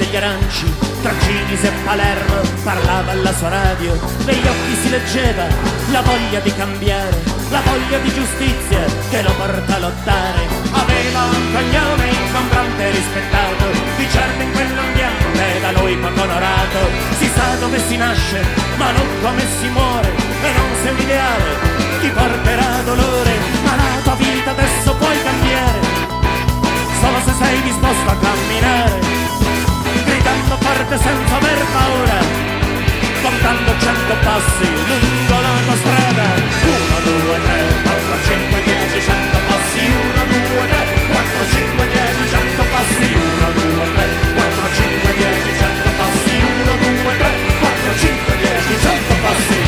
degli aranci, tra Cinisi e Palermo parlava alla sua radio, negli occhi si leggeva la voglia di cambiare, la voglia di giustizia che lo porta a lottare. Aveva un cognome ingombrante e rispettato, di certo in quell'ambiente da lui poco onorato. Si sa dove si nasce, ma non come si muore, e non se l'ideale ti porterà dolore. Ma la tua vita adesso puoi cambiare, solo se sei disposto a camminare, gridando forte senza aver paura, contando 100 passi lungo la tua strada. 1, 2, 3, 4, 5, 10, 100 passi. 1, 2, 3, 4, 5, 10, 100 passi. 1, 2, 3, 4, 5, 10, 100 passi. 1, 2, 3, 4, 5, 10, 100 passi.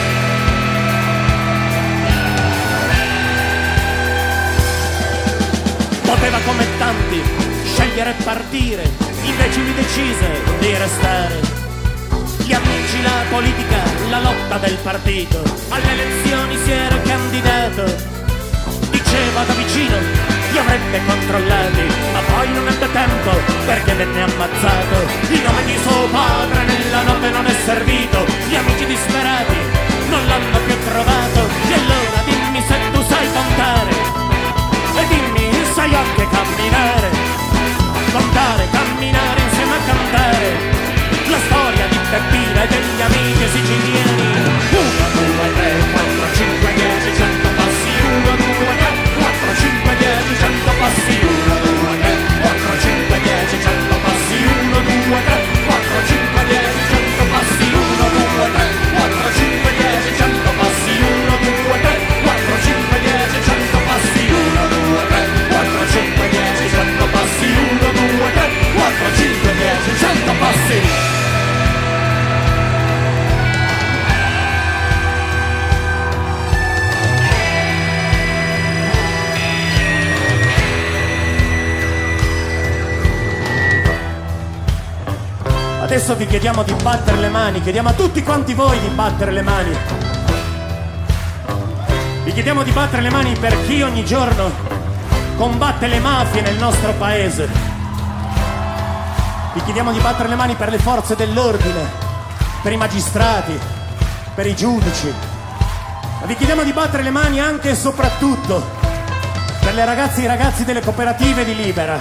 Poteva come tanti scegliere e partire, invece lui decise di restare. Gli amici, la politica, la lotta del partito, alle elezioni si era candidato. Diceva da vicino li avrebbe controllati, ma poi non ebbe tempo perché venne ammazzato. Il nome di suo padre nella notte non è servito, gli amici disperati non l'hanno più trovato. E allora dimmi se tu sai contare, e dimmi sai anche camminare, contare, camminare insieme a cantare la storia di Peppina e degli amici siciliani. 1, 2, 3, 4, 5, 10, 100 passi. 1, 2, 3, 4, 5, 10, 100 passi. 1, 2, 3, 4, 5, 10, 100 passi. 1, 2, 3, 4, 5, 10, 100 passi. 1, 2, 3, 4, 5, 10, 100 passi. 1, 2, 3, 4, 5, 10, 100 passi. 1, 2, 3, 4, 5, 10, 100 passi. 1, 2, 3, 4, 5, 10, 100 passi. Adesso vi chiediamo di battere le mani, chiediamo a tutti quanti voi di battere le mani. Vi chiediamo di battere le mani per chi ogni giorno combatte le mafie nel nostro paese. Vi chiediamo di battere le mani per le forze dell'ordine, per i magistrati, per i giudici. Ma vi chiediamo di battere le mani anche e soprattutto per le ragazze e i ragazzi delle cooperative di Libera,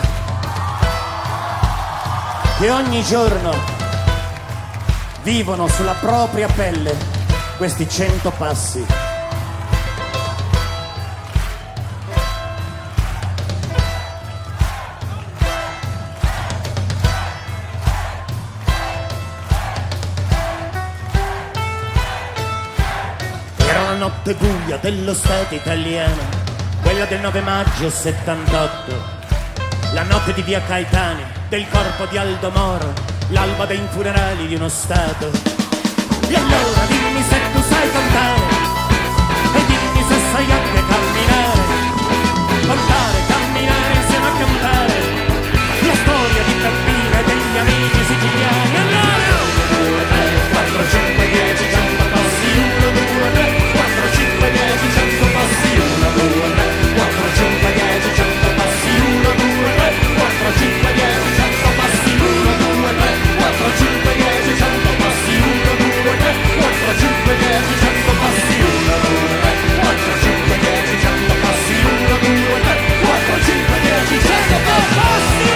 che ogni giorno vivono sulla propria pelle questi 100 passi. Era una notte buia dello Stato italiano, quella del 9 maggio 78, la notte di via Caetani, del corpo di Aldo Moro, l'alba dei funerali di uno Stato. E allora dimmi se tu sai contare, e dimmi se sai anche camminare, contare, camminare insieme a cantare la storia di Peppina e degli amici siciliani. Allora 1, 2, 3, 4, 5, 10, 100 passi. 1, 2, 3, 4, 5, 10, 100 passi. 1, 2, 3, 4, 5, 10, 100 passi. 1, 2, 3, 4, 5, 10, 100 passi. 1, 2, 3, 4, 5, 10, 100 passi. 1, 2, 3, 4, 5, 10, 100 passi. 1, 2, 3, 4, 5, 10, 100 passi. 1, 2, 3, 4, 5, 10, 100 passi.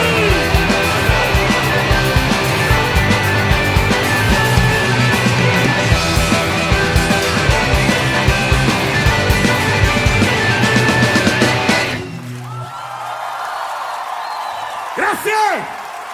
Grazie!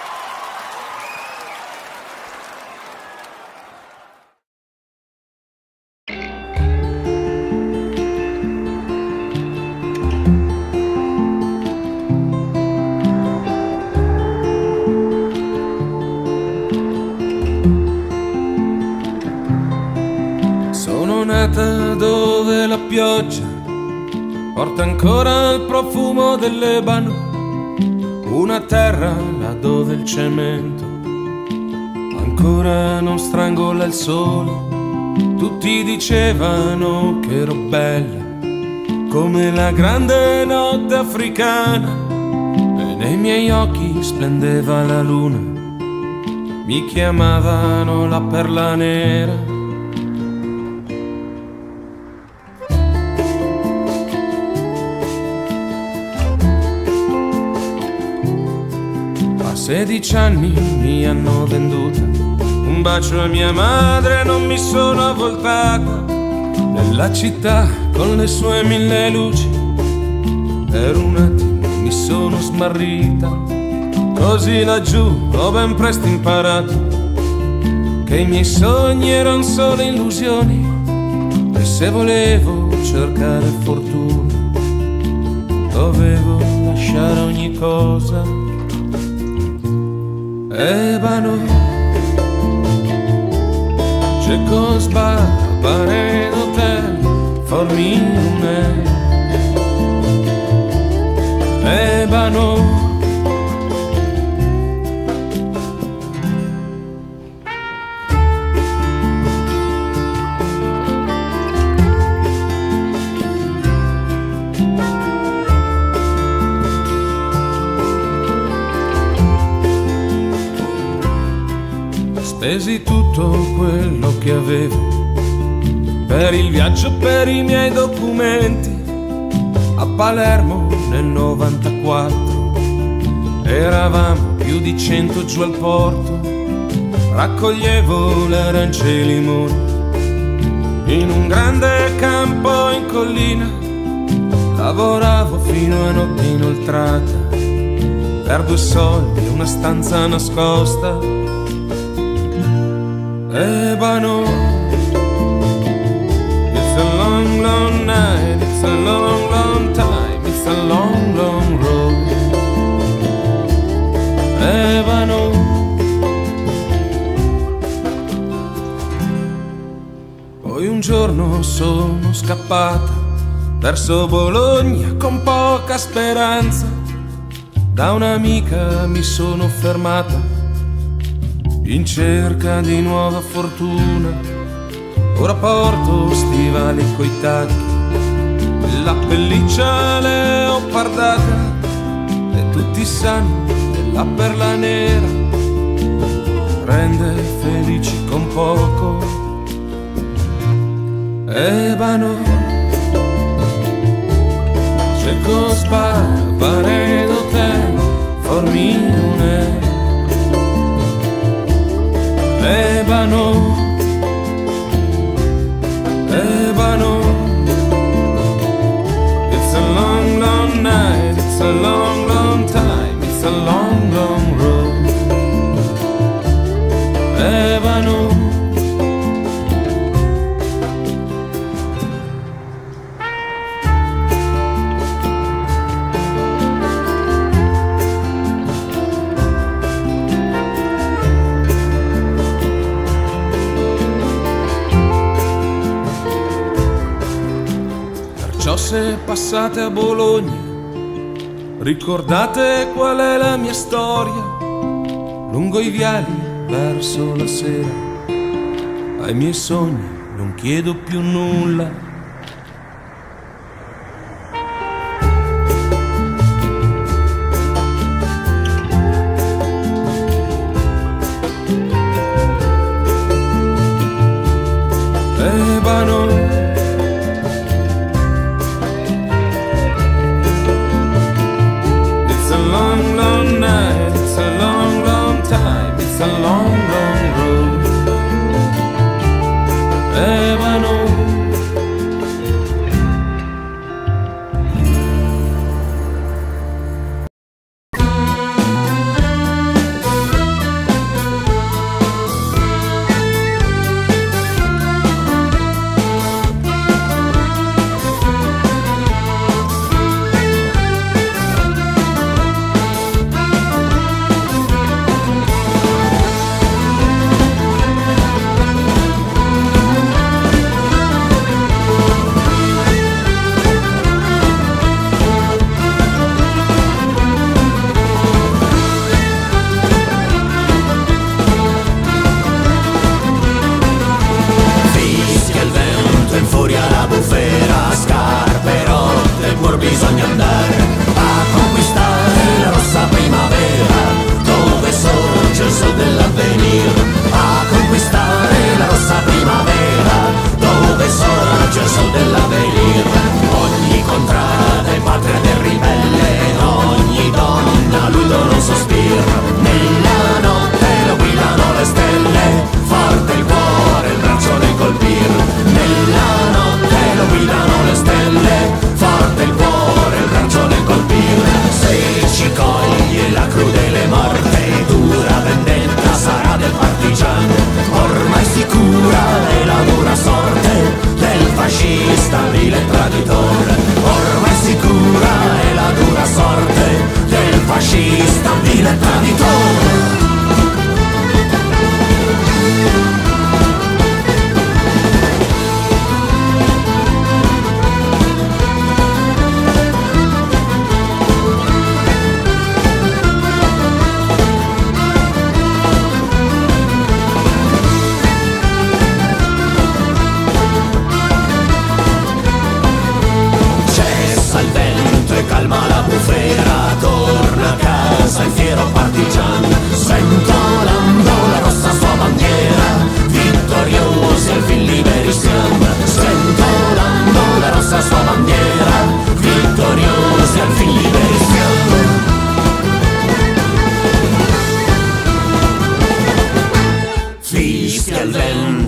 Sono nata dove la pioggia porta ancora il profumo dell'ebano, una terra là dove il cemento ancora non strangola il sole. Tutti dicevano che ero bella come la grande notte africana, e nei miei occhi splendeva la luna mi chiamavano la perla nera. A 16 anni mi hanno venduta, un bacio a mia madre, non mi sono avvoltata nella città con le sue 1000 luci. Per un attimo mi sono smarrita, così laggiù ho ben presto imparato che i miei sogni erano solo illusioni, e se volevo cercare fortuna dovevo lasciare ogni cosa. Ebano, Czechoslovakia, Parade Hotel, Formine, Ebano. Spesi tutto quello che avevo per il viaggio, per i miei documenti. A Palermo nel 94 eravamo più di 100 giù al porto. Raccoglievo le arance e i limoni in un grande campo in collina. Lavoravo fino a notte inoltrata per 2 soldi e una stanza nascosta. Ebano, it's a long, long night, it's a long, long time, it's a long, long road. Ebano. Poi un giorno sono scappata verso Bologna con poca speranza. Da un'amica mi sono fermata in cerca di nuova fortuna. Ora porto stivali coi tacchi, la pelliccia leopardata, e tutti sanno che la perla nera rende felici con poco. Ebano, Czechoslovakia, Parade Hotel, Formine, Ebano, Ebano. It's a long, long night, it's a long, long time, it's a long, long road. Ebano. Se passate a Bologna, ricordate qual è la mia storia. Lungo i viali verso la sera, ai miei sogni non chiedo più nulla. Ebano, long, long night, it's a long, long time, it's a long, long road. Ebano.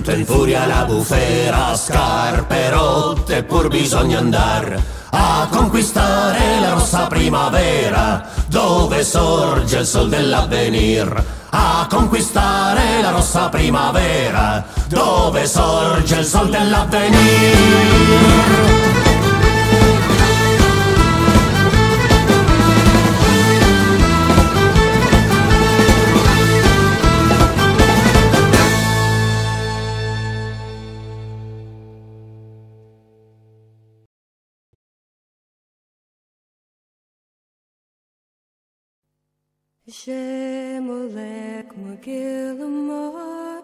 Sotto in furia la bufera, scarpe rotte, pur bisogna andar a conquistare la rossa primavera, dove sorge il sol dell'avvenir. A conquistare la rossa primavera, dove sorge il sol dell'avvenir. Shemolek Magilamar,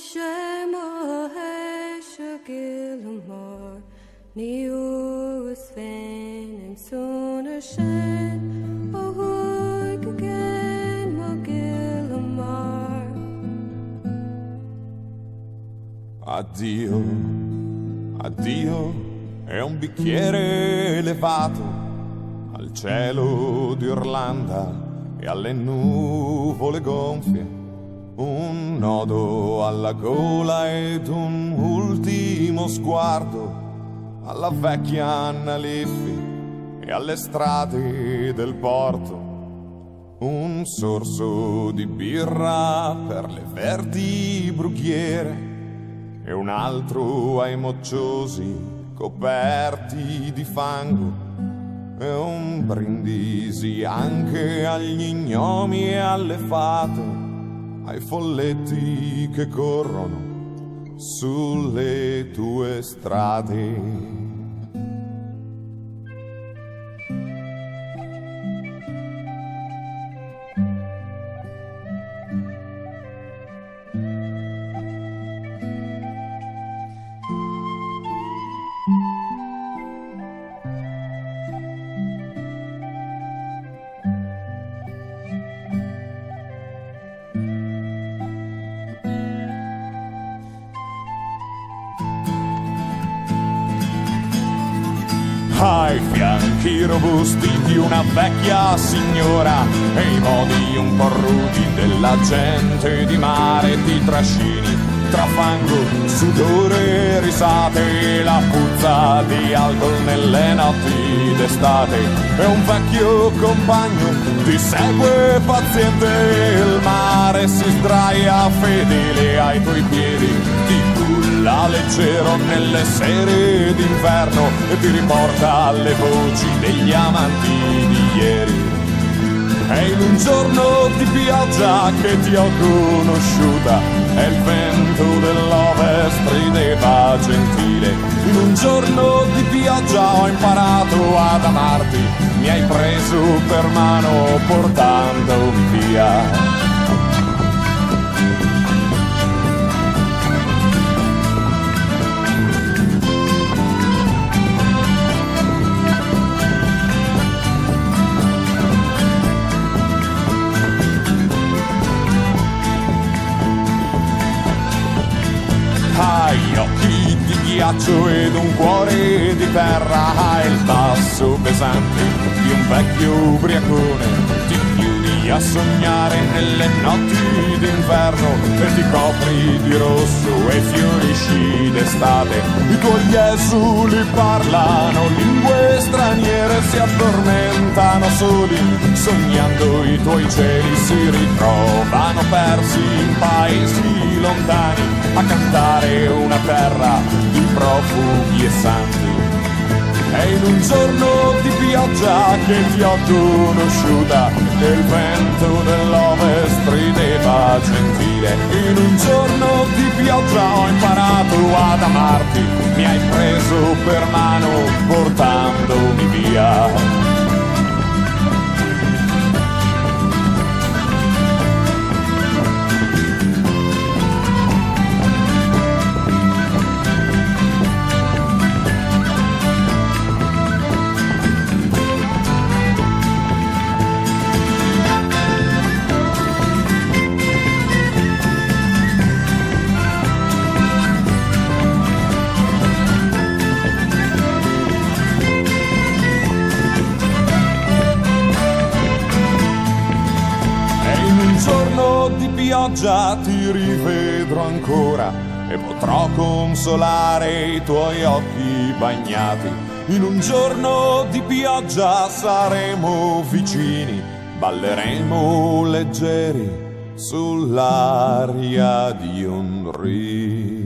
Shemoheshagilamar, Niur Sven and Sooner Shen, Ahoy again Magilamar. Addio, addio, è un bicchiere elevato al cielo di Orlando e alle nuvole gonfie, un nodo alla gola ed un ultimo sguardo alla vecchia Anna Liffi e alle strade del porto, un sorso di birra per le verdi brughiere e un altro ai mocciosi coperti di fango, e un brindisi anche agli gnomi e alle fate, ai folletti che corrono sulle tue strade. Ai fianchi robusti di una vecchia signora e i modi un po' rudi della gente di mare ti trascini tra fango, sudore e risate, la puzza di alcol nelle notti d'estate e un vecchio compagno ti segue paziente, il mare si sdraia fedele ai tuoi piedi, ti culla leggero nelle sere d'inverno e ti riporta alle voci degli amanti di ieri. È in un giorno di pioggia che ti ho conosciuta e il vento dell'ovest rideva gentile. In un giorno di pioggia ho imparato ad amarti, mi hai preso per mano portandomi via. Hai occhi di ghiaccio ed un cuore di terra, hai il passo pesante di un vecchio ubriacone, ti chiudi a sognare nelle notti d'inverno e ti copri di rosso e fiorisci d'estate. I tuoi esuli parlano lingue straniere, si addormentano soli, sognando i tuoi cieli si ritrovano persi in paesi lontani a cantare una terra di profughi e santi. È in un giorno di pioggia che ti ho conosciuta e il vento dell'ovest rideva gentile. In un giorno di pioggia ho imparato ad amarti, mi hai preso per mano portandomi via. Di pioggia ti rivedrò ancora e potrò consolare i tuoi occhi bagnati. In un giorno di pioggia saremo vicini, balleremo leggeri sull'aria di un rio.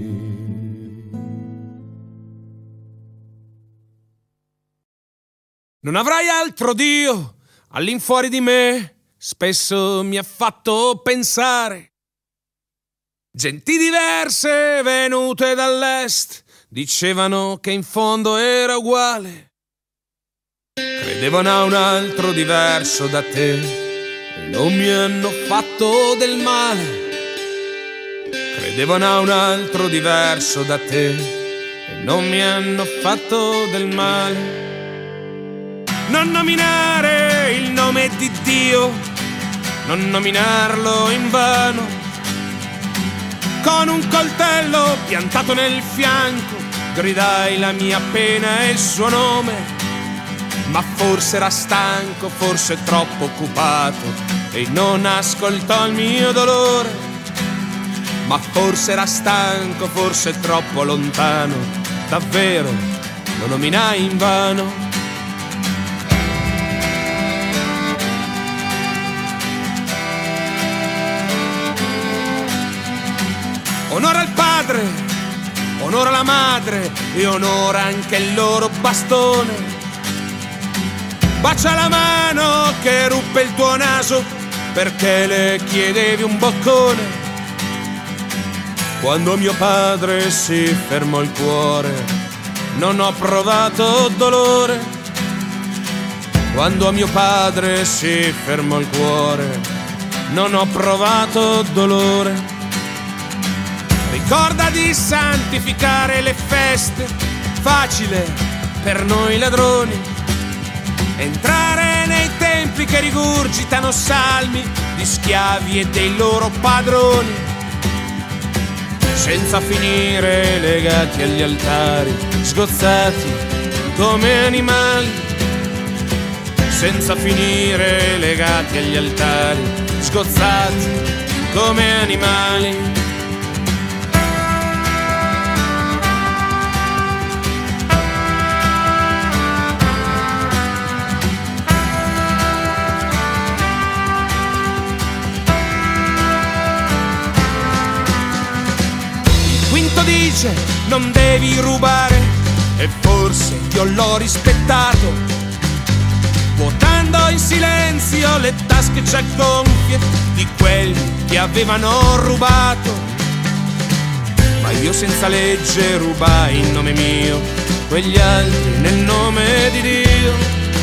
Non avrai altro Dio all'infuori di me, spesso mi ha fatto pensare. Genti diverse venute dall'est dicevano che in fondo era uguale. Credevano a un altro diverso da te e non mi hanno fatto del male. Credevano a un altro diverso da te e non mi hanno fatto del male. Non nominare il nome di Dio, non nominarlo in vano. Con un coltello piantato nel fianco gridai la mia pena e il suo nome. Ma forse era stanco, forse troppo occupato e non ascoltò il mio dolore. Ma forse era stanco, forse troppo lontano, davvero lo nominai in vano. Onora il padre, onora la madre e onora anche il loro bastone. Bacia la mano che ruppe il tuo naso perché le chiedevi un boccone. Quando mio padre si fermò il cuore non ho provato dolore. Quando mio padre si fermò il cuore non ho provato dolore. Ricorda di santificare le feste, facile per noi ladroni, entrare nei templi che rigurgitano salmi di schiavi e dei loro padroni, senza finire legati agli altari, sgozzati come animali, senza finire legati agli altari, sgozzati come animali. Dice non devi rubare e forse io l'ho rispettato, vuotando in silenzio le tasche già gonfie di quelli che avevano rubato. Ma io senza legge rubai in nome mio, quegli altri nel nome di Dio.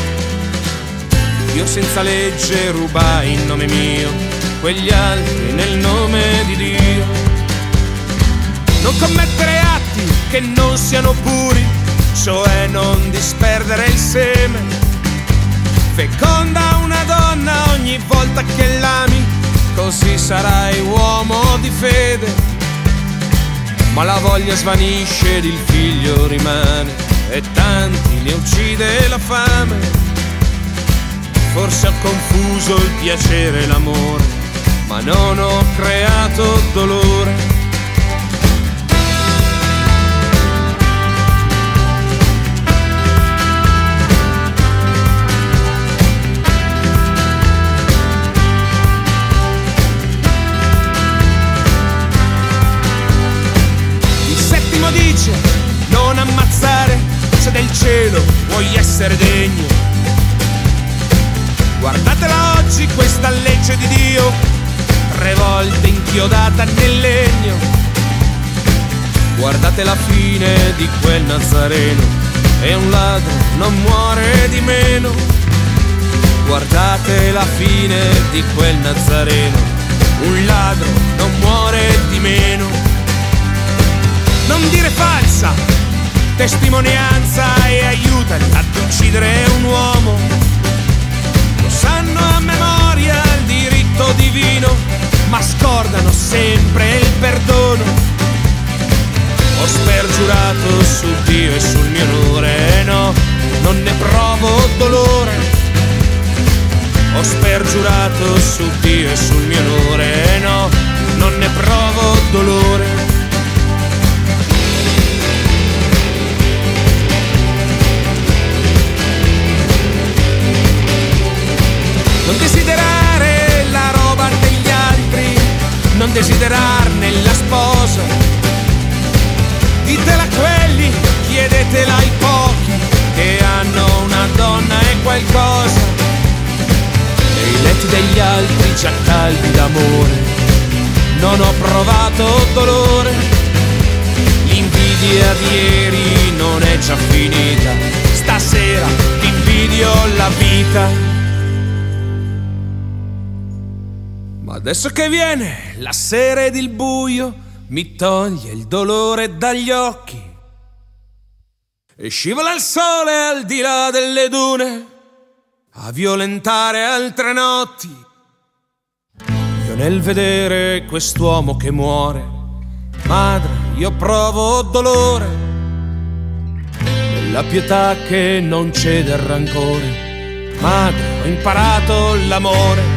Io senza legge rubai in nome mio, quegli altri nel nome di Dio. Non commettere atti che non siano puri, cioè non disperdere il seme. Feconda una donna ogni volta che l'ami, così sarai uomo di fede. Ma la voglia svanisce ed il figlio rimane, e tanti ne uccide la fame. Forse ho confuso il piacere e l'amore, ma non ho creato dolore. Dice non ammazzare se del cielo vuoi essere degno. Guardatela oggi questa legge di Dio, 3 volte inchiodata nel legno. Guardate la fine di quel Nazareno, e un ladro non muore di meno. Guardate la fine di quel Nazareno, un ladro non muore di meno. Non dire falsa testimonianza e aiutali ad uccidere un uomo. Lo sanno a memoria il diritto divino, ma scordano sempre il perdono. Ho spergiurato su Dio e sul mio onore, no, non ne provo dolore. Ho spergiurato su Dio e sul mio onore, no, non ne provo dolore. entrar nella sposa. Ditela a quelli, chiedetela ai pochi che hanno una donna e qualcosa. Nei letti degli altri già caldi d'amore, non ho provato dolore. L'invidia di ieri non è già finita, stasera invidio la vita. Ma adesso che viene la sera ed il buio mi toglie il dolore dagli occhi e scivola il sole al di là delle dune a violentare altre notti. Io nel vedere quest'uomo che muore, madre, io provo dolore, nella pietà che non cede al rancore, madre, ho imparato l'amore.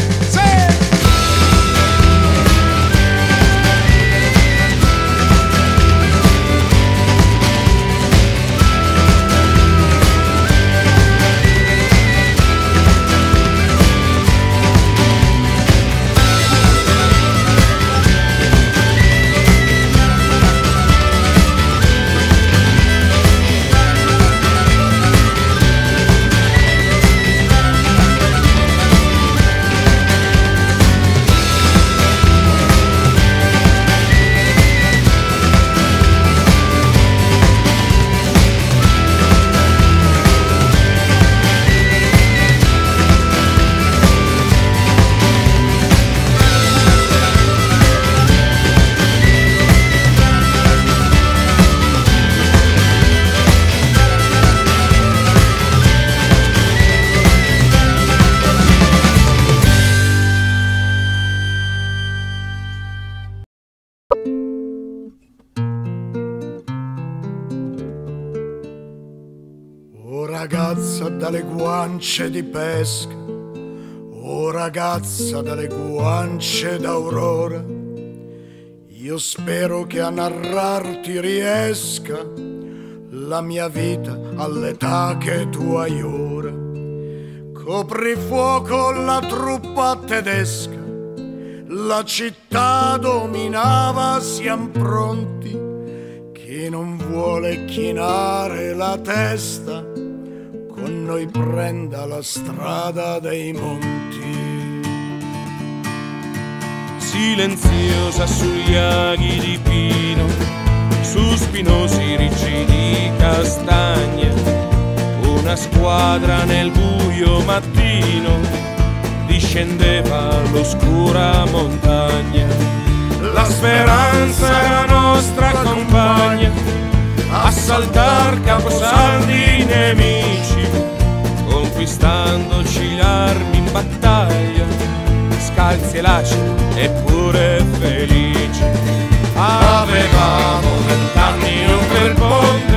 Ragazza dalle guance di pesca, oh ragazza dalle guance d'aurora, io spero che a narrarti riesca la mia vita all'età che tu hai ora. Coprifuoco la truppa tedesca, la città dominava, siam pronti, chi non vuole chinare la testa con noi prenda la strada dei monti. Silenziosa sugli aghi di pino, su spinosi ricci di castagne, una squadra nel buio mattino discendeva l'oscura montagna. La speranza è la nostra compagna, assaltar caposaldi nemici, conquistandoci l'armi in battaglia, scalzi e laceri eppure felici. Avevamo 20 anni oltre il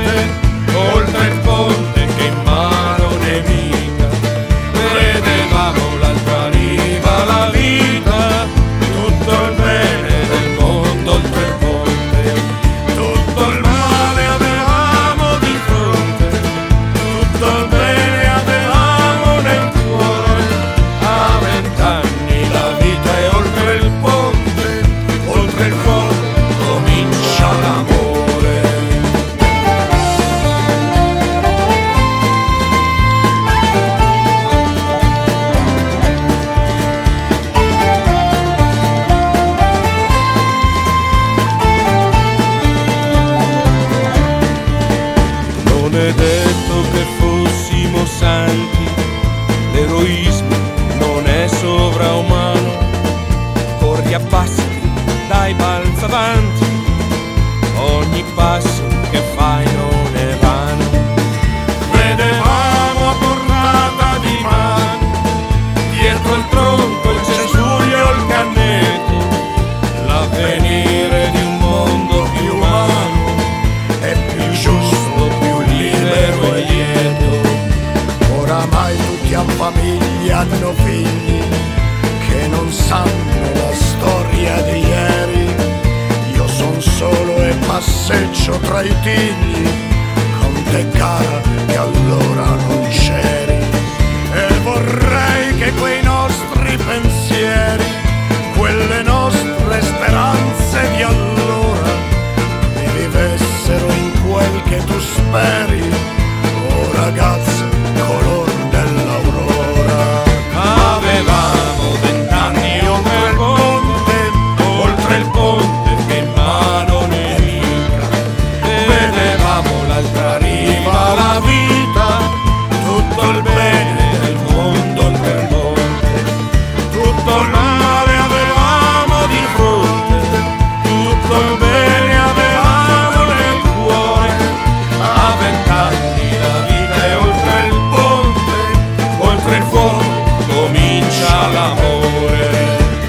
ponte che in mano nemica, vedevamo l'altra riva, la vita, tutto il bene del mondo oltre il ponte, tutto il male avevamo di fronte, tutto il bene avevamo nel cuore. A 20 anni la vita è oltre il ponte, oltre il fuoco comincia l'amore. Non è detto che fossimo santi, l'eroismo non è sovraumano, corri a passi, dai balza avanti, ogni passo che fai non è vano. Vedevamo a portata di mano, dietro il tronco, il cespuglio, il cannetto, l'avvenire di un mondo più umano, È più giusto, più libero e lieto. Oramai tutti hanno famiglia, hanno figli che non sanno la storia di ieri. Io son solo e passeggio tra i tigli, con te cara che allora non c'eri. E vorrei che quei nostri pensieri, quelle nostre speranze tutto il bene avevamo nel cuore. A 20 anni la vita è oltre il ponte, oltre il fuoco comincia l'amore.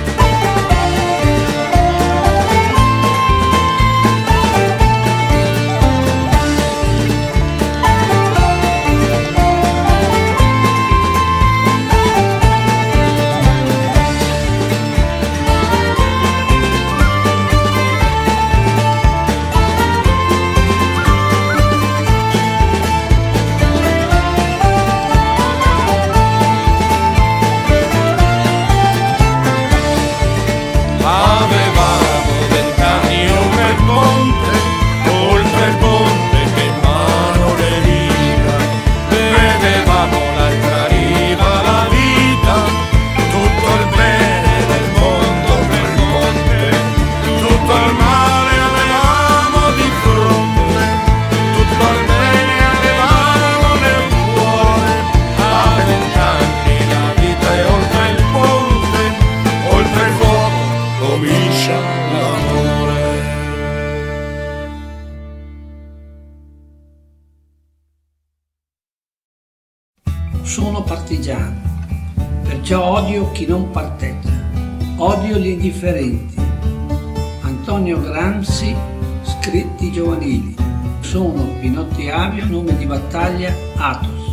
Sono partigiano, perciò odio chi non parteggia, odio gli indifferenti. Antonio Gramsci, scritti giovanili. Sono Pinotti Avio, nome di battaglia Athos.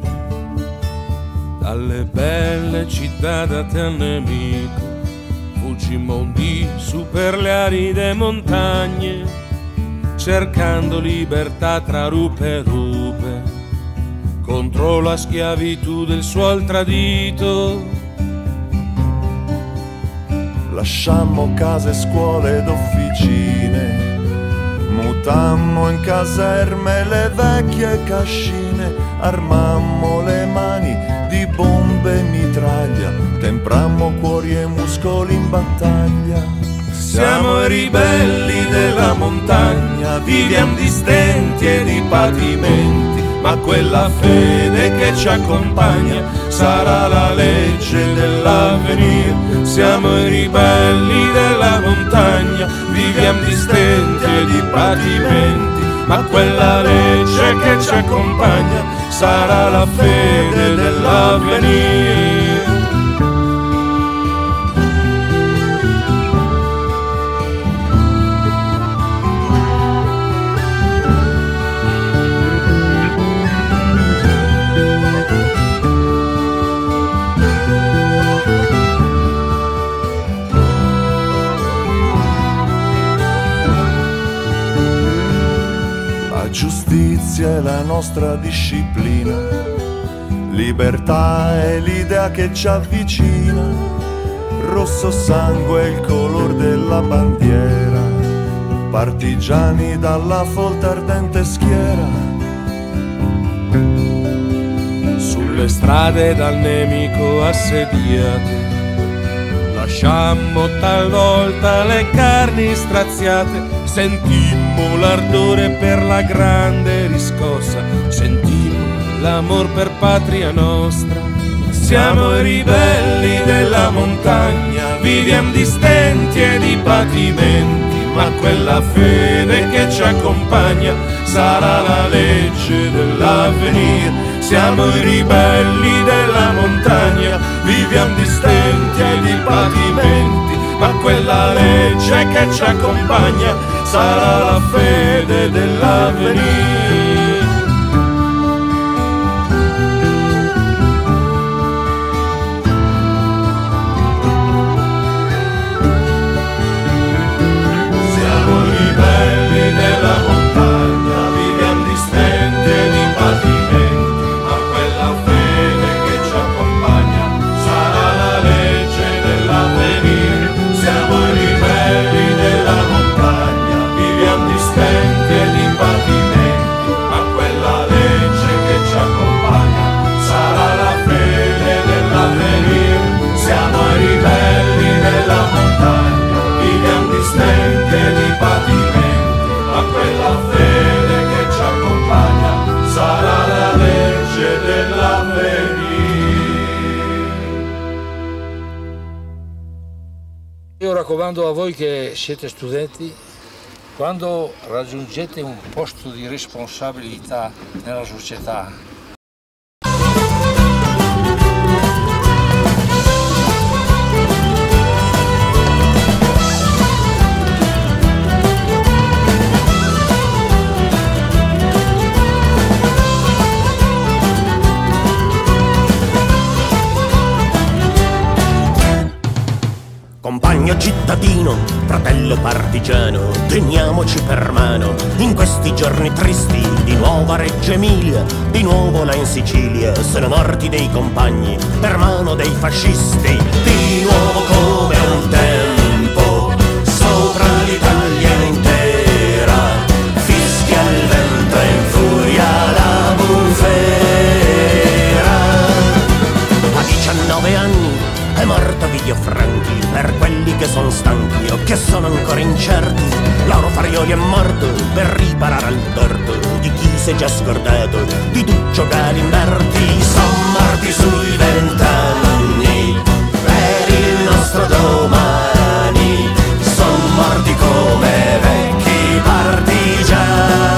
Dalle belle città date al nemico fuggimmo di su per le aride montagne, cercando libertà tra rupe e rupe, contro la schiavitù del suol tradito. Lasciammo case, scuole ed officine, mutammo in caserme le vecchie cascine, armammo le mani di bombe e mitraglia, temprammo cuori e muscoli in battaglia. Siamo i ribelli della montagna, viviamo di stenti e di patimenti, ma quella fede che ci accompagna sarà la legge dell'avvenir. Siamo i ribelli della montagna, viviamo di stenti e di patimenti, ma quella legge che ci accompagna sarà la fede dell'avvenir. Giustizia è la nostra disciplina, libertà è l'idea che ci avvicina, rosso sangue è il color della bandiera, partigiani dalla folta ardente schiera. Sulle strade dal nemico assediate, lasciammo talvolta le carni straziate, sentimmo l'ardore per la grande riscossa, sentimmo l'amor per patria nostra. Siamo i ribelli della montagna, viviamo di stenti e di patimenti, ma quella fede che ci accompagna sarà la legge dell'avvenir. Siamo i ribelli della montagna, viviamo di stenti e di patimenti, ma quella legge che ci accompagna sarà la fede dell'avvenir. Siamo i ribelli della montagna, viviamo di stenti e di patimenti, ma quella fede che ci accompagna sarà la legge dell'avvenir. Siamo i ribelli della montagna, viviamo di stenti e di patimenti, ma quella legge che ci accompagna sarà la fede dell'avvenir. Siamo i ribelli della montagna, viviamo di stenti e di patimenti, ma quella fede che ci accompagna sarà la legge dell'avvenir. Io raccomando a voi che siete studenti Quando raggiungete un posto di responsabilità nella società, Compagno cittadino, fratello partigiano, teniamoci per mano in questi giorni tristi. Di nuovo a Reggio Emilia, di nuovo là in Sicilia, sono morti dei compagni per mano dei fascisti. Di nuovo come un tempo, sopra l'Italia intera, fischia il vento e infuria la bufera. A 19 anni è morto Ovidio Franchi, per quelli che sono stanchi o che sono ancora incerti. Lauro Farioli è morto per riparare al torto di chi si è già scordato di Duccio Galimberti. Sono morti sui 20 anni per il nostro domani, sono morti come vecchi partigiani.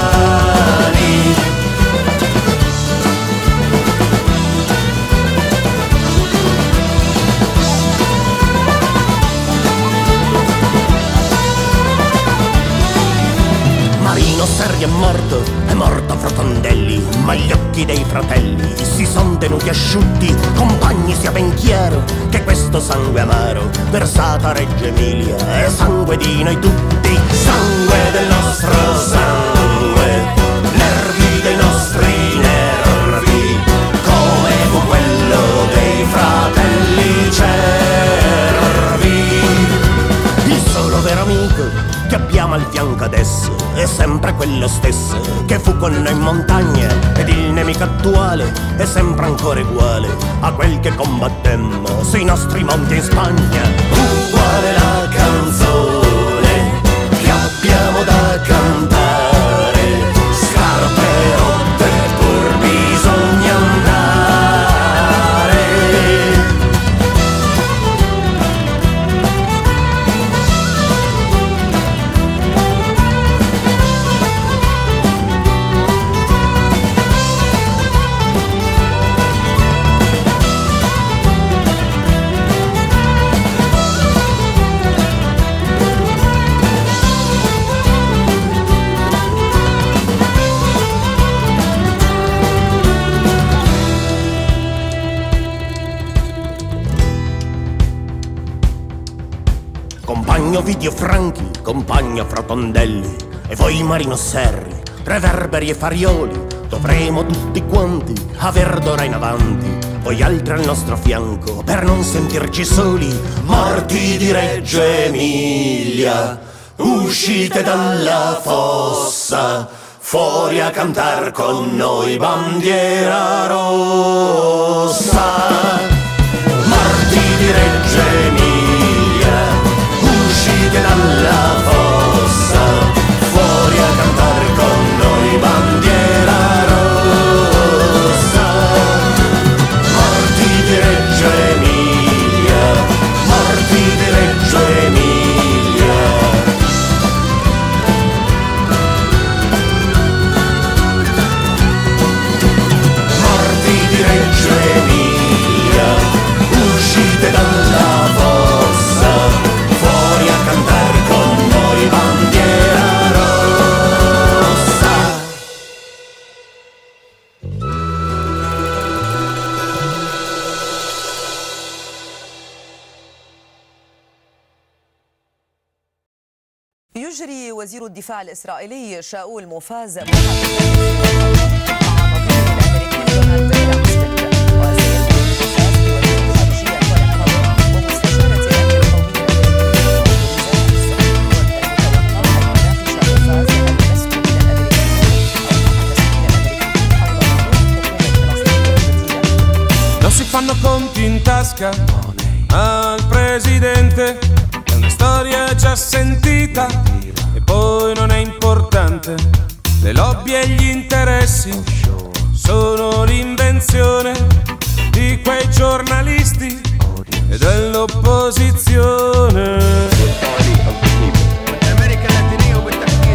Marino Serri è morto Frotondelli, ma gli occhi dei fratelli si son tenuti asciutti. Compagni, sia ben chiaro che questo sangue amaro versato a Reggio Emilia è sangue di noi tutti, sangue del nostro sangue, nervi dei nostri nervi, come fu quello dei fratelli Cervi. Il solo vero amico che abbiamo al fianco adesso è sempre quello stesso che fu con noi in montagna, ed il nemico attuale è sempre ancora uguale a quel che combattemmo sui nostri monti in Spagna. Uguale la canzone che abbiamo da cantare, scarpe rotte pur bisogna andare. Compagno Ovidio Franchi, compagno Frotondelli, e voi Marino Serri, Reverberi e Farioli, dovremo tutti quanti aver d'ora in avanti voi altri al nostro fianco per non sentirci soli. Morti di Reggio Emilia, uscite dalla fossa, fuori a cantar con noi bandiera rossa. Morti di Reggio Emilia, uscite dalla fossa, fuori a cantare con noi bandiera rossa. Morti di Reggio Emilia, morti di Reggio Emilia. Morti di Reggio Emilia, uscite dalla fossa, fuori a cantare con noi bandiera rossa. يجري وزير الدفاع الإسرائيلي شاول موفاز Non si fanno conti in tasca al presidente, è una storia già sentita e poi non è importante. Le lobby e gli interessi sono l'invenzione di quei giornalisti e dell'opposizione.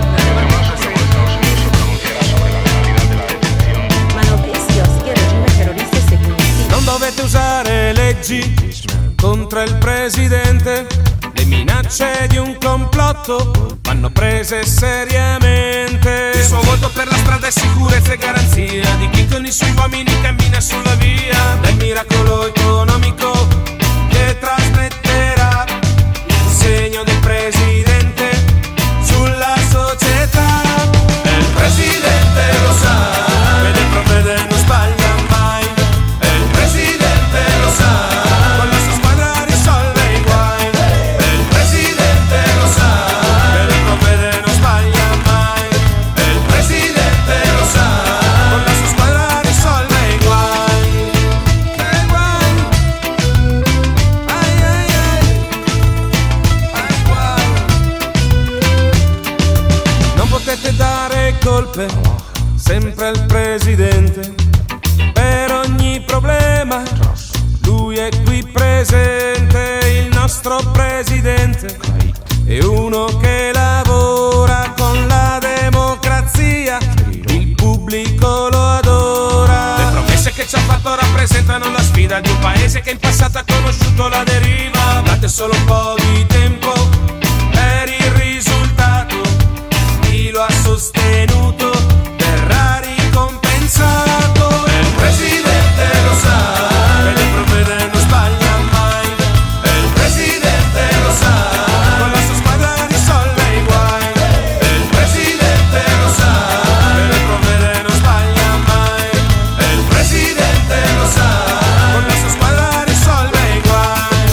leggi contro il presidente. Le minacce di un complotto vanno prese seriamente. Il suo voto per la strada è sicurezza e garanzia di chi con i suoi uomini cammina sulla via del miracolo economico che trasmetterà il segno del presidente sulla società. E il presidente lo sa, vede, provvede, non sbaglia mai. E il presidente lo sa, con la sua squadra risolve i guai. E il presidente lo sa, vede, provvede, non sbaglia mai. E il presidente lo sa, con la sua squadra risolve i guai. Che guai, ai ai ai guai. Non potete dare colpe sempre al presidente per ogni problema. Lui è qui presente, il nostro presidente è uno che lavora con la democrazia, il pubblico lo adora. Le promesse che ci ha fatto rappresentano la sfida di un paese che in passato ha conosciuto la deriva. Date solo un po' di tempo per il risultato, chi lo ha sostenuto verrà ricompensato. E il presidente lo sa, vede, provvede, non sbaglia mai. E il presidente lo sa, con la sua squadra risolve i guai. E il presidente lo sa, vede, provvede, non sbaglia mai. E il presidente lo sa, con la sua squadra risolve i guai.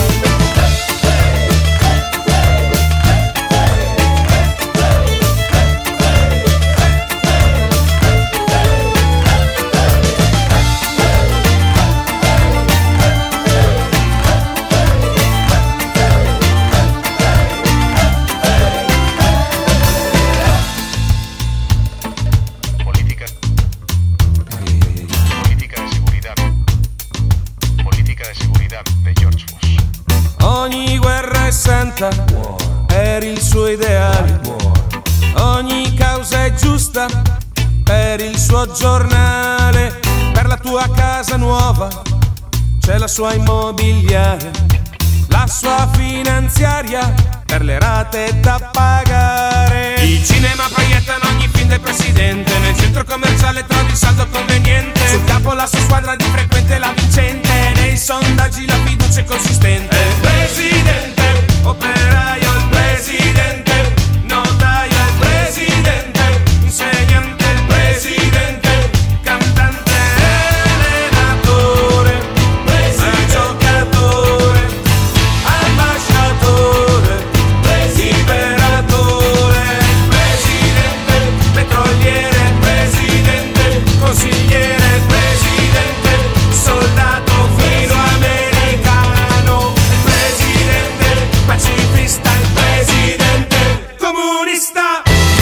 Política de seguridad de George Bush. Ogni guerra è santa per il suo ideale, ogni causa è giusta per il suo giornale. Per la tua casa nuova c'è la sua immobiliare, la sua finanziaria per le rate da pagare. Il cinema proiettano ogni film del presidente, nel centro commerciale trovi il saldo conveniente. Sul capo la sua squadra di frequente la vincente, nei sondaggi la fiducia è consistente. Il presidente, operaio il presidente, notaio il presidente, insegnante il presidente, cantante allenatore, giocatore, ambasciatore, imperatore, presidente, petroliere, presidente, consigliere, presidente, soldato filoamericano, presidente, pacifista, il presidente, comunista.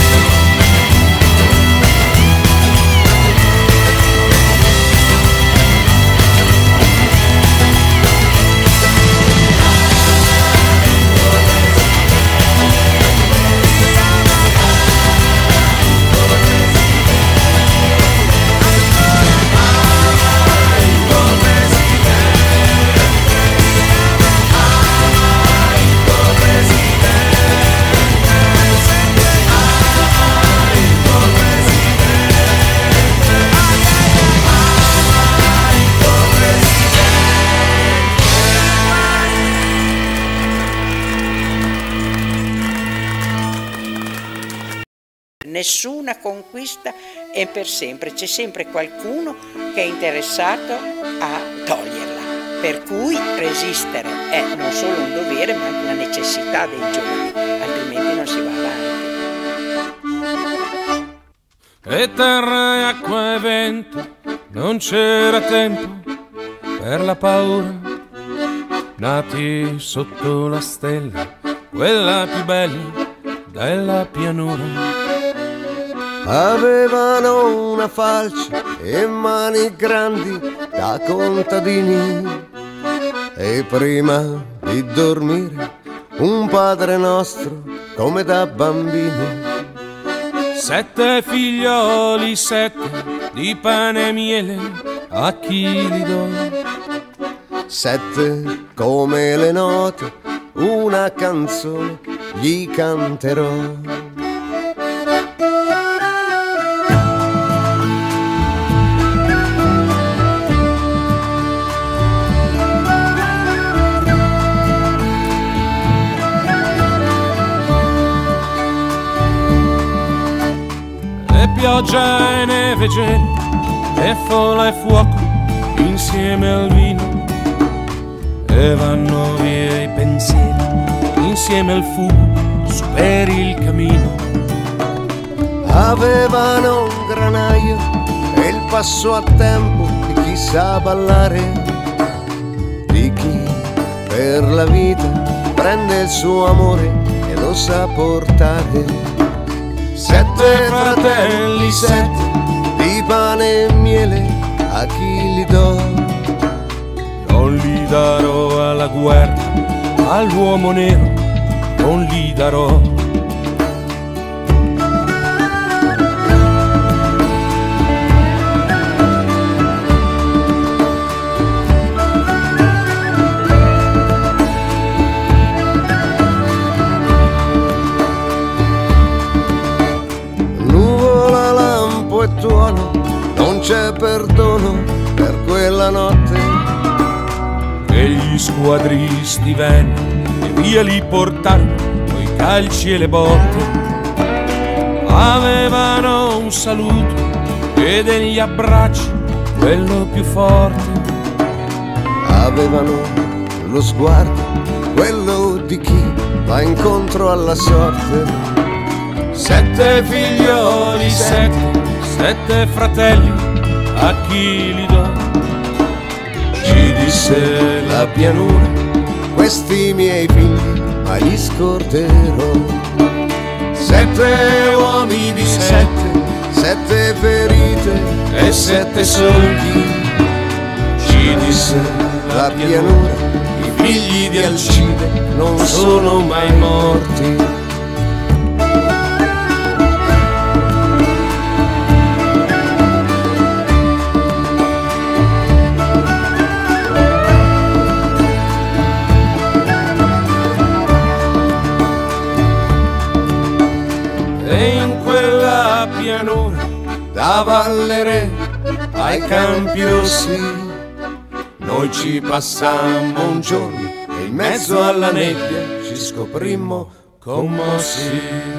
Nessuna conquista è per sempre, c'è sempre qualcuno che è interessato a toglierla, per cui resistere è non solo un dovere ma anche una necessità dei giovani, altrimenti non si va avanti. E terra e acqua e vento, non c'era tempo per la paura, nati sotto la stella, quella più bella della pianura. Avevano una falce e mani grandi da contadini, e prima di dormire un Padre Nostro come da bambini. 7 figlioli, 7 di pane e miele, a chi li do? 7 come le note, una canzone gli canterò. E pioggia e neve gelo, e folla e fuoco insieme al vino, e vanno via i pensieri insieme al fumo su per il camino. Avevano un granaio e il passo a tempo di chi sa ballare, di chi per la vita prende il suo amore e lo sa portare. 7 fratelli, 7 di pane e miele, a chi li do? Non li darò alla guerra, all'uomo nero non li darò. Nuvola, lampo e tuono, non c'è perdono per quella notte. E gli squadristi vennero e via li portarono coi calci e le botte. Avevano un saluto e degli abbracci, quello più forte. Avevano lo sguardo, quello di chi va incontro alla sorte. 7 figlioli, 7 fratelli, a chi li do? Ci disse la pianura, questi miei figli ma li scorderò. 7 uomini, 7 ferite e 7 soldi. Ci disse la pianura, i figli di Alcide non sono mai morti. Da Vallere ai Campi Rossi noi ci passammo un giorno e in mezzo alla nebbia ci scoprimmo commossi.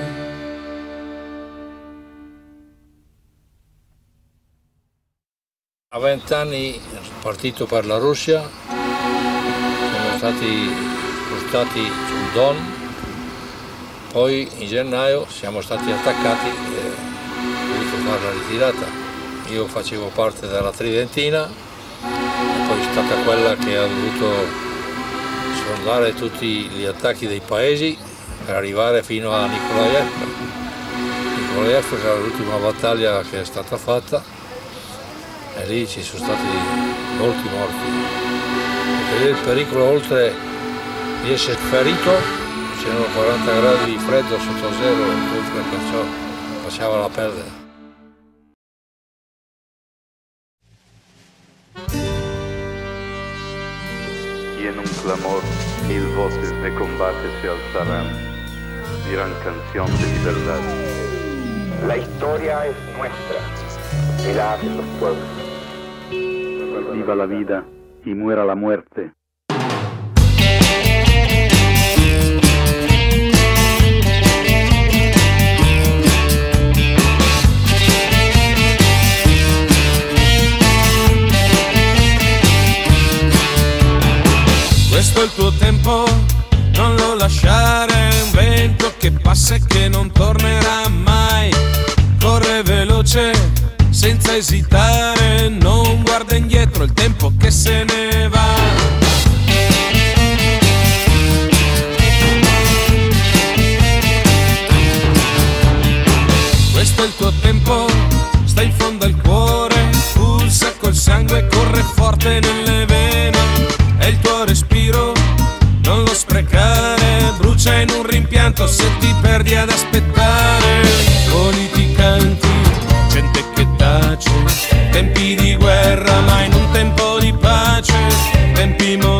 A 20 anni partito per la Russia, siamo stati spostati sul Don, poi in gennaio siamo stati attaccati e fare la ritirata. Io facevo parte della Tridentina e poi è stata quella che ha dovuto sfondare tutti gli attacchi dei paesi per arrivare fino a Nikolaev. Nikolaev era l'ultima battaglia che è stata fatta e lì ci sono stati molti morti. Perché il pericolo, oltre di essere ferito, c'erano 40 gradi di freddo sotto zero, perciò faceva la pelle. Y en un clamor 1000 voces de combate se alzarán, dirán canción de libertad. La historia es nuestra y la hacen los pueblos. Viva la vida y muera la muerte. Questo è il tuo tempo, non lo lasciare, è un vento che passa e che non tornerà mai. Corre veloce, senza esitare, non guarda indietro, il tempo che se ne va. Questo è il tuo tempo, sta in fondo al cuore, pulsa col sangue, corre forte nelle vene. È il tuo respiro, non lo sprecare, brucia in un rimpianto se ti perdi ad aspettare. Politicanti, gente che tace, tempi di guerra ma in un tempo di pace, tempi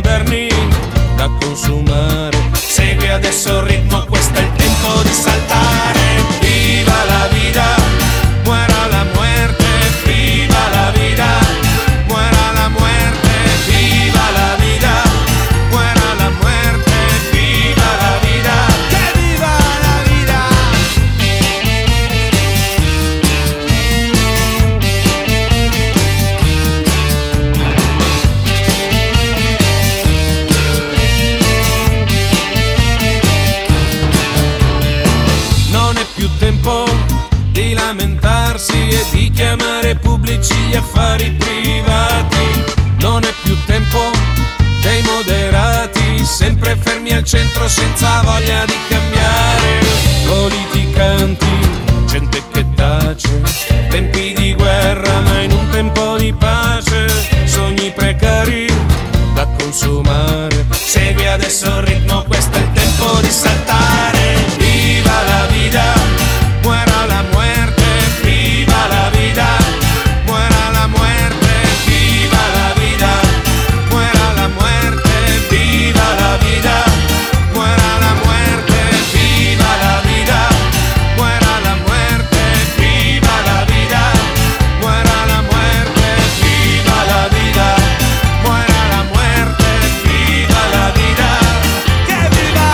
tempo di lamentarsi e di chiamare pubblici gli affari privati. Non è più tempo dei moderati, sempre fermi al centro senza voglia di cambiare. Politicanti, gente che tace, tempi di guerra ma in un tempo di pace, sogni precari da consumare. Segui adesso il ritmo, questo è il tempo di saltare. Viva la vita, muera la muerte, viva la vita, muera la muerte, viva la vita, muera la muerte, viva la vita, muera la muerte, viva la vita, muera la muerte, viva la vita, muera la muerte, viva la vita, muera la muerte, viva la vita, che viva!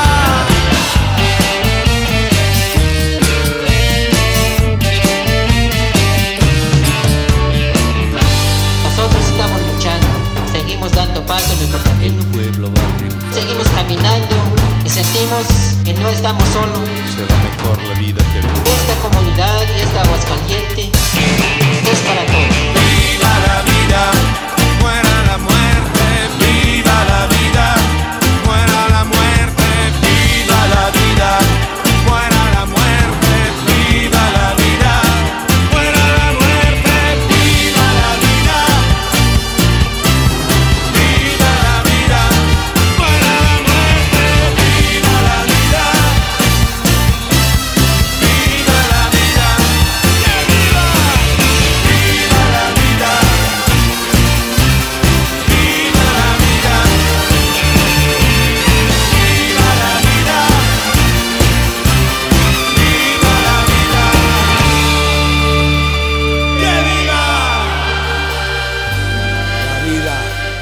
Nosotros estamos luchando, seguimos dando paso en nuestro camino. Seguimos caminando y sentimos que no estamos solos. Será mejor la vida que Esta comunidad y esta Aguascaliente es para todos. Viva la vida, muera la muerte, viva la vida, muera la muerte, viva la vida, muera la muerte, viva la vida, muera la muerte, viva la vida, viva la vida, muera la muerte, viva la vida, viva la vida, que viva, viva la vida, viva la vida, viva la vida, viva la vida, que viva la vida.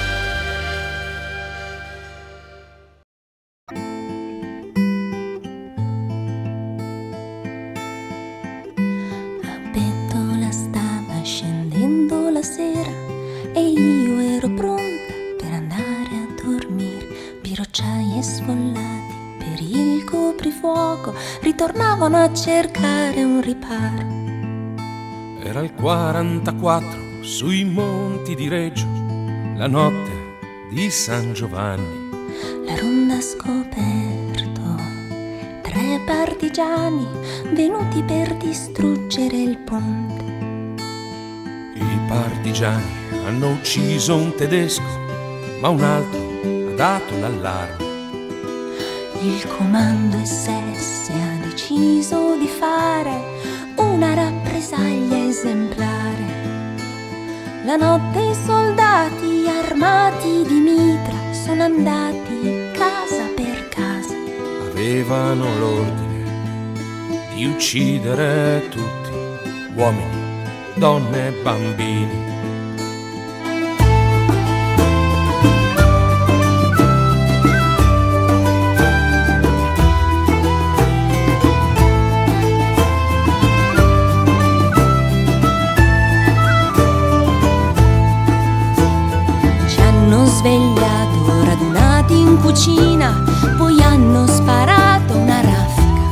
La pentola stava scendendo la sera e io ero pronta per andare a dormire. Birocciai e sfollati per il coprifuoco ritornavano a cercare un riparo. Era il 44 sui monti di Reggio, la notte di San Giovanni. La ronda ha scoperto 3 partigiani venuti per distruggere il ponte. I partigiani hanno ucciso un tedesco, ma un altro ha dato l'allarme. Il comando SS ha deciso di fare una rappresaglia esemplare. La notte i soldati armati di mitra sono andati casa per casa. Avevano l'ordine di uccidere tutti, uomini, donne e bambini. Ci hanno svegliato radunati in cucina, poi hanno sparato una raffica.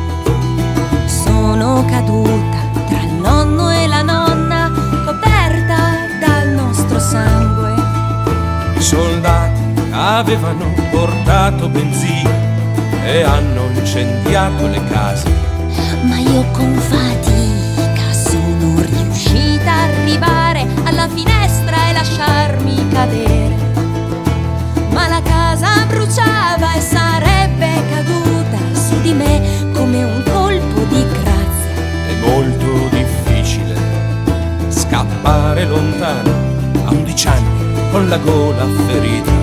Sono caduta tra il nonno e la nonna, coperta dal nostro sangue. I soldati avevano portato benzina e hanno incendiato le case. Ma io con fatica sono riuscita a arrivare alla finestra e lasciarmi cadere. Ma la casa bruciava e sarebbe caduta su di me come un colpo di grazia. È molto difficile scappare lontano a 11 anni con la gola ferita.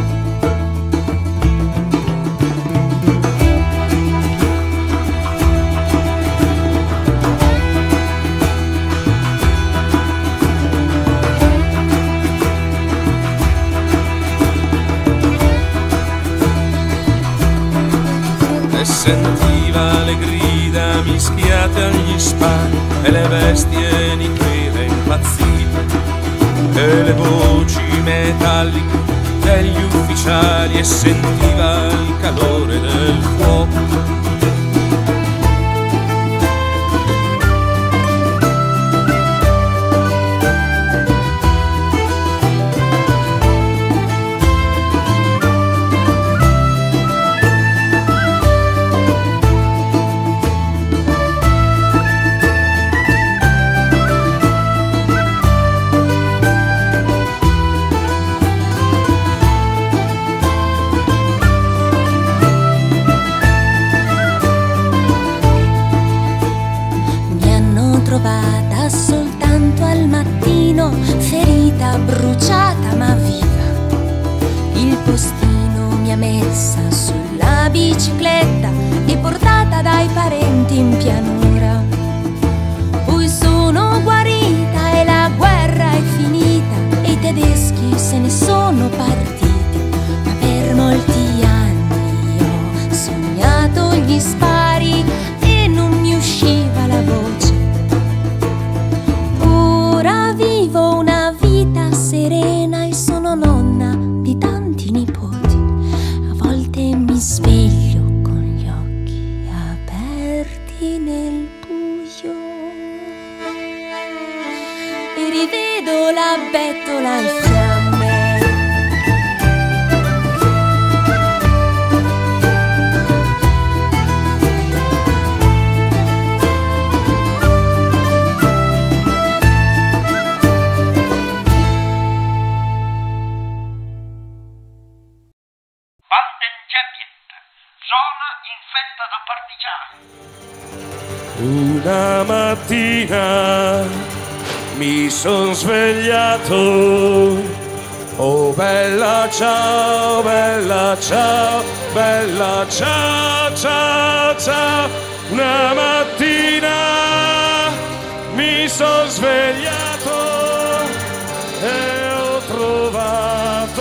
Sentiva le grida mischiate agli spari e le bestie nichile impazzite e le voci metalliche degli ufficiali e sentiva il calore del fuoco. trovata soltanto al mattino, ferita, bruciata ma viva. Il postino mi ha messa sulla bicicletta e portata dai parenti in pianura. Poi sono guarita e la guerra è finita e i tedeschi se ne sono partiti, ma per molti anni ho sognato gli spari e non mi usciva la voce. Ora vivo una vita serena e sono nonna di tanti nipoti. A volte mi sveglio con gli occhi aperti nel buio e rivedo la bettola in fiamme. Zona infetta da partigiani. Una mattina mi son svegliato. Oh bella ciao, bella ciao, bella ciao, ciao, ciao. Una mattina mi son svegliato e ho trovato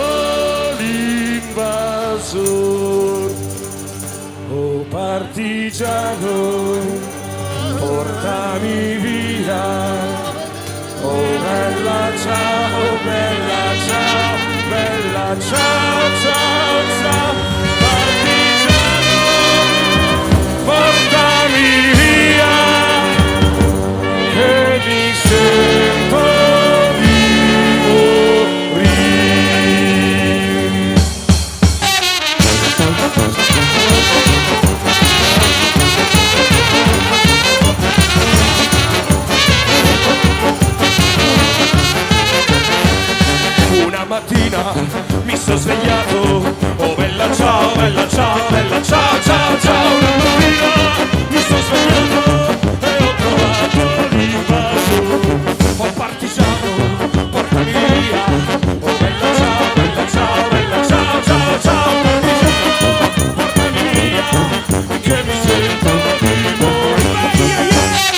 l'invasore. Oh partigiano, portami via. Oh bella ciao, bella ciao, bella ciao, ciao, ciao. Partigiano, portami via, che mi sento di morire. Una mattina mi sono svegliato, oh bella ciao, bella ciao, bella ciao, ciao, ciao. Una mattina mi sono svegliato e ho trovato l'invasore. Oh partigiano, portami via, oh bella ciao, bella ciao, bella ciao, ciao, ciao. Partigiano, portami via, che mi sento di morire.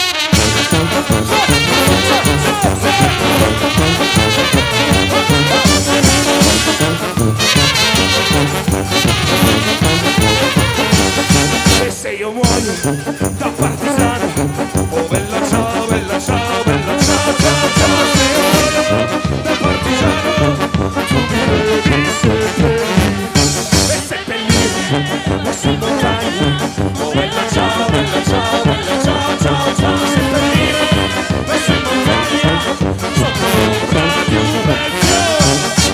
E se io muoio da partigiano, oh bella ciao, bella ciao, bella ciao, ciao, ciao. Se io muoio da partigiano, tu mi devi seppellire. E seppellire messo in montagna, oh bella ciao, bella ciao, bella ciao, ciao, ciao. Seppellire messo in montagna, sotto l'ombra di un bel fiore.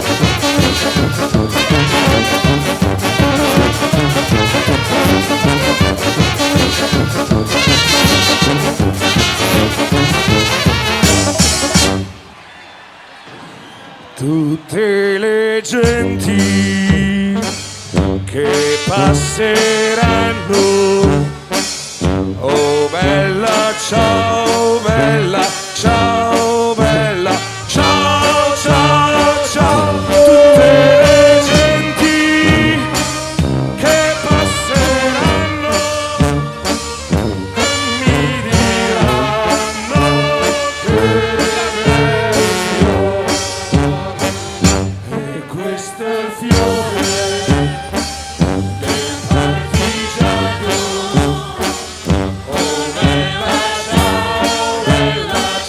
Tutte le genti che passeranno, oh bella ciao, bella ciao, bella ciao, ciao, ciao. Tutte le genti che passeranno mi diranno che e questo è il fiore del partigiano. Oh bella ciao, bella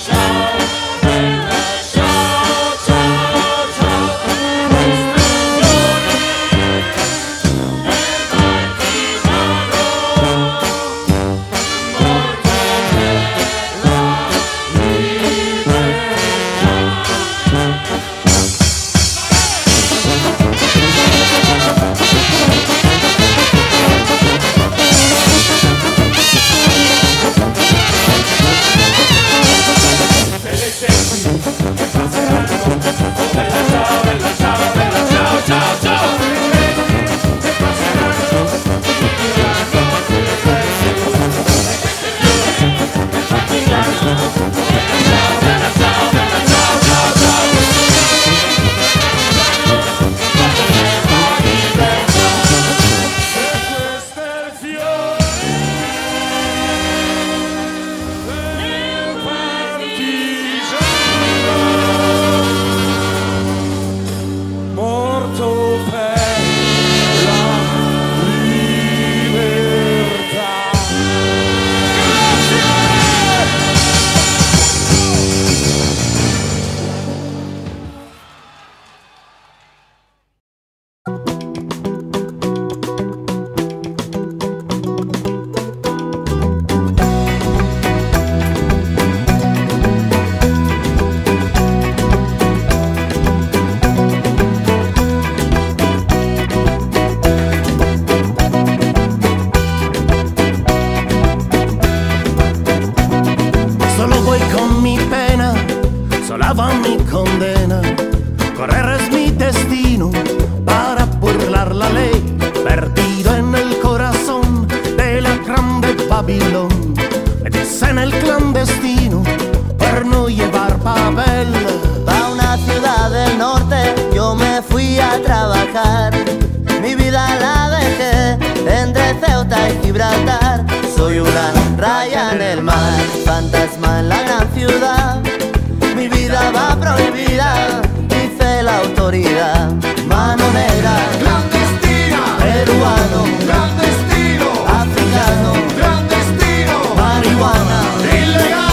Sola mi condena, correr es mi destino para burlar la ley, perdido en el corazón de la grande Babilón. Me dicen el clandestino por no llevar papel. Pa' una ciudad del norte yo me fui a trabajar. Mi vida la dejé entre Ceuta y Gibraltar. Soy una raya en el mar, fantasma en la gran ciudad. Mi vida va prohibida, dice la autoridad. Mano negra, clandestina, peruano, clandestino, africano, clandestino, marihuana, ilegal.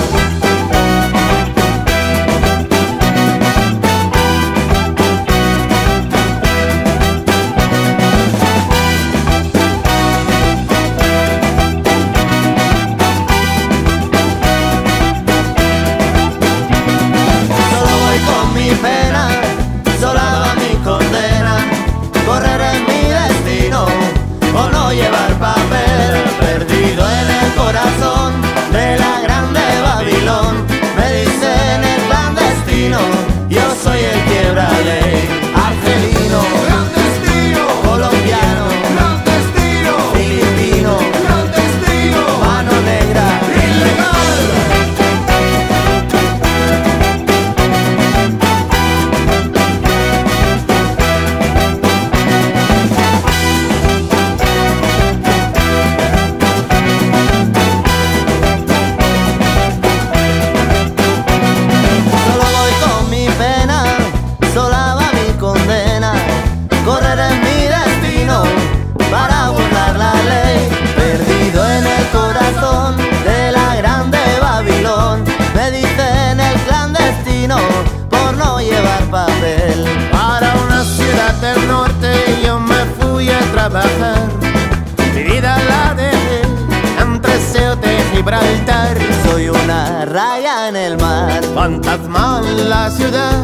Mi vida la dejé entre Ceuta y Gibraltar. Soy una raya en el mar, fantasma en la ciudad.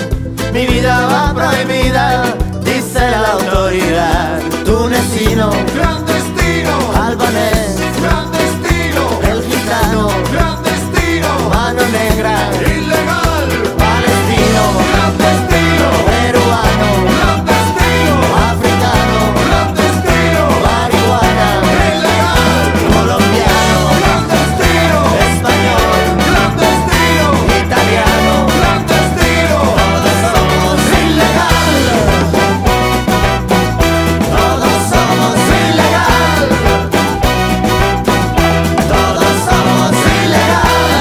Mi vida va prohibida, dice la autoridad. Tunecino, clandestino, albanés, clandestino, el gitano, clandestino, mano negra, ilegal, palestino, clandestino, peruano, clandestino, africano, clandestino, marihuana, ilegal, colombiano, clandestino, español, clandestino, italiano, clandestino, todos somos ilegal, todos somos ilegal, todos somos ilegal.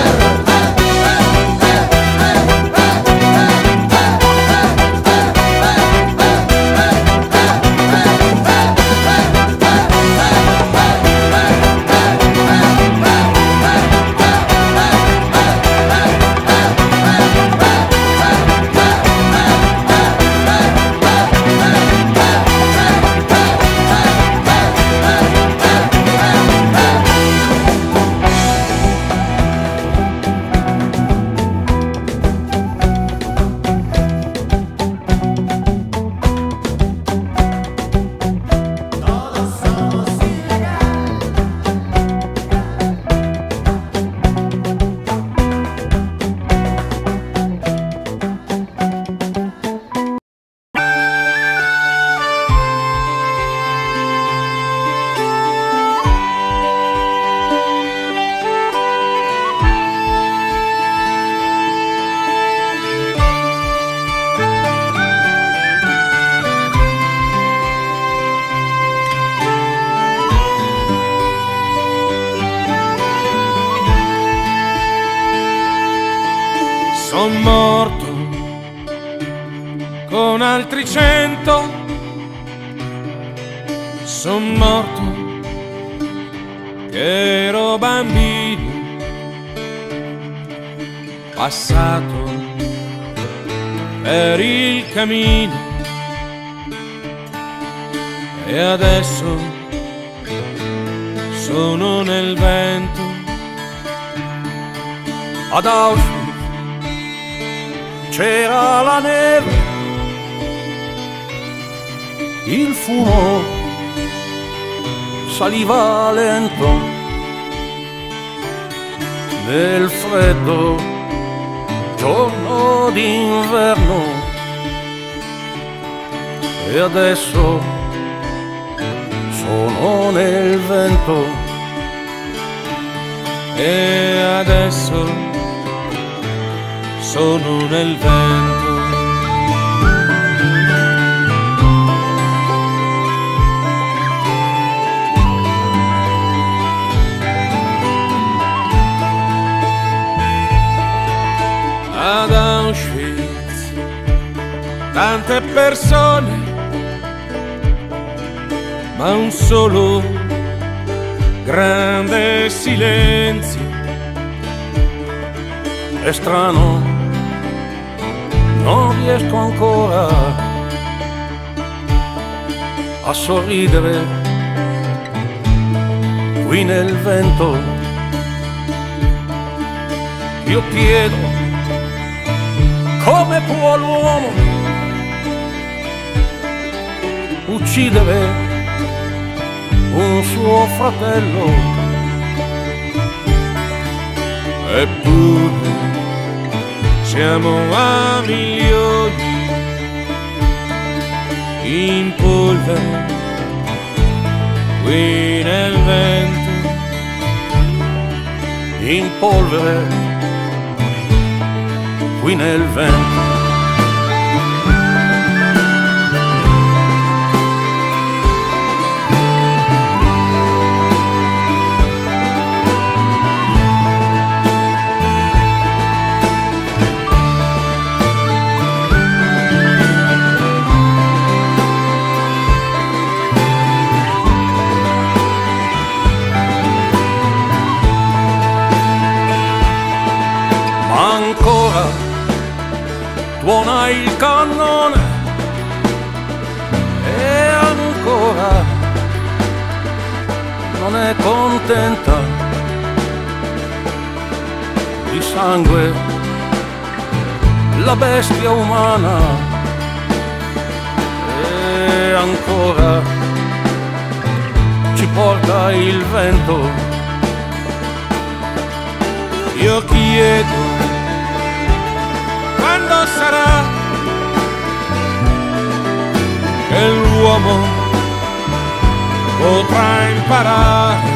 Son morto con altri 100, son morto che ero bambino, passato per il cammino e adesso sono nel vento. Ad Auschwitz c'era la neve, il fumo saliva lento, nel freddo giorno d'inverno e adesso sono nel vento e adesso sono nel vento. Ad Auschwitz tante persone, ma un solo grande silenzio. È strano, non riesco ancora a sorridere qui nel vento. Io chiedo, come può l'uomo uccidere un suo fratello? Eppure siamo a milioni in polvere qui nel vento, in polvere qui nel vento. Tuona il cannone e ancora non è contenta di sangue la bestia umana e ancora ci porta il vento. Io chiedo, quando sarà che l'uomo potrà imparare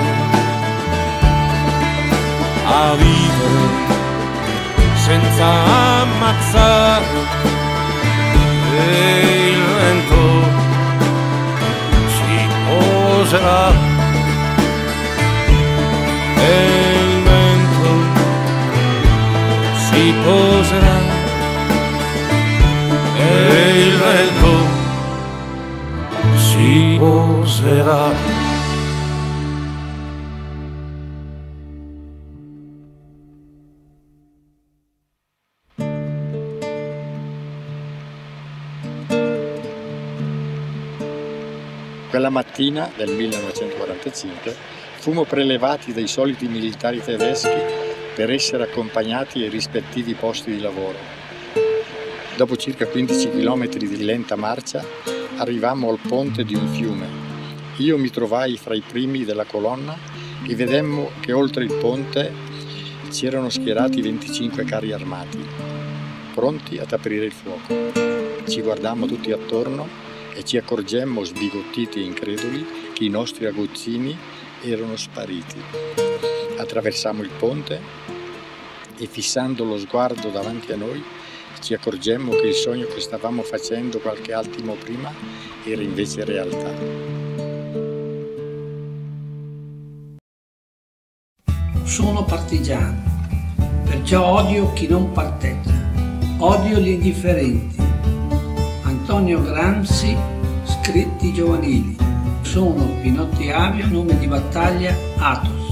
a vivere senza ammazzare? E il vento si poserà, e il vento si poserà, e il vento si poserà. Quella mattina del 1945 fummo prelevati dai soliti militari tedeschi per essere accompagnati ai rispettivi posti di lavoro. Dopo circa 15 km di lenta marcia arrivammo al ponte di un fiume. Io mi trovai fra i primi della colonna e vedemmo che oltre il ponte c'erano schierati 25 carri armati, pronti ad aprire il fuoco. Ci guardammo tutti attorno e ci accorgemmo, sbigottiti e increduli, che i nostri aguzzini erano spariti. Attraversammo il ponte e, fissando lo sguardo davanti a noi, ci accorgemmo che il sogno che stavamo facendo qualche attimo prima era invece realtà. Sono partigiano, perciò odio chi non parteggia, odio gli indifferenti. Antonio Gramsci, scritti giovanili. Sono Pinotti Avio, nome di battaglia Athos.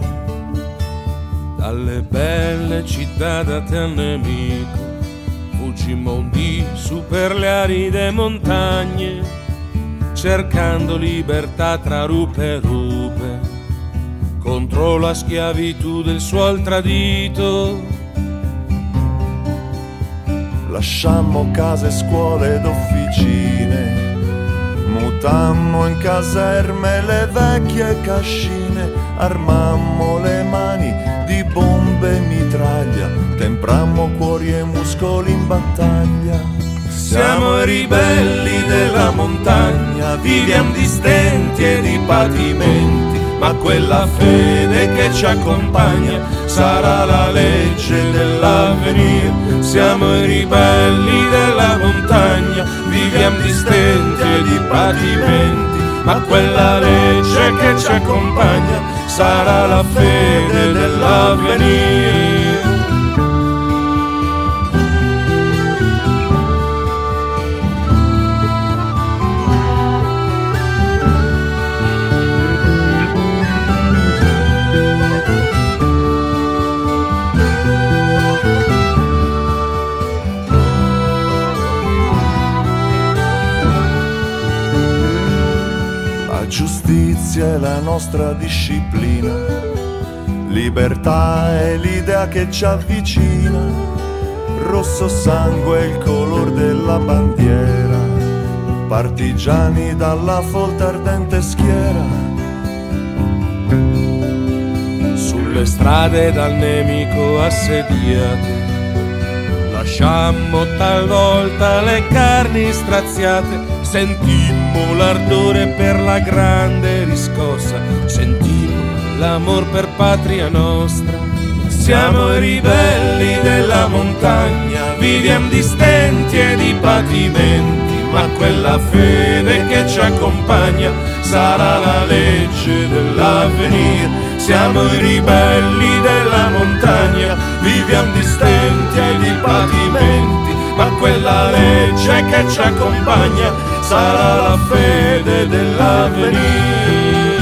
Dalle belle città date al nemico fuggimmo di su per le aride montagne, cercando libertà tra rupe e rupe, contro la schiavitù del suol tradito. Lasciammo case, scuole ed officine, mutammo in caserme le vecchie cascine, armammo le mani di bombe e mitraglia, Avrammo cuori e muscoli in battaglia. Siamo i ribelli della montagna, viviamo di stenti e di patimenti, ma quella fede che ci accompagna sarà la legge dell'avvenire. Siamo i ribelli della montagna, viviamo di stenti e di patimenti, ma quella legge che ci accompagna sarà la fede dell'avvenire. Giustizia è la nostra disciplina, libertà è l'idea che ci avvicina, rosso sangue è il color della bandiera, partigiani dalla folta ardente schiera. Sulle strade dal nemico assediate, lasciammo talvolta le carni straziate, sentimmo l'ardore per la grande riscossa, sentimmo l'amor per patria nostra. Siamo i ribelli della montagna, viviamo di stenti e di patimenti, ma quella fede che ci accompagna sarà la legge dell'avvenire. Siamo i ribelli della montagna, viviamo di stenti e di patimenti, ma quella legge che ci accompagna sarà la fede dell'avvenire.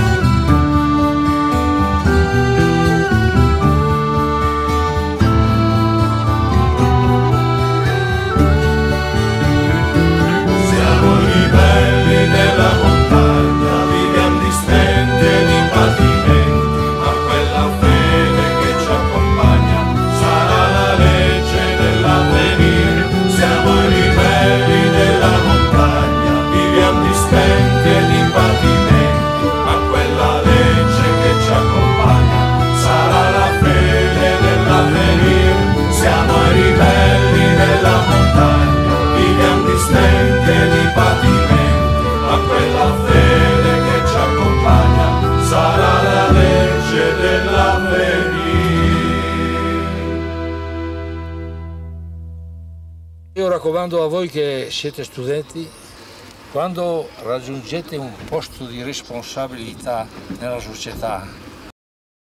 Siamo i ribelli della montagna, viviamo di stenti e di patimenti, ma quella fede che ci accompagna sarà la legge dell'avvenire. Siamo i ribelli della montagna, viviamo di stenti e di patimenti, ma quella legge che ci accompagna sarà la fede dell'avvenire. Siamo i ribelli della montagna, viviamo di stenti e di patimenti, ma quella fede che ci accompagna sarà la legge dell'avvenire. Io raccomando a voi che siete studenti, quando raggiungete un posto di responsabilità nella società,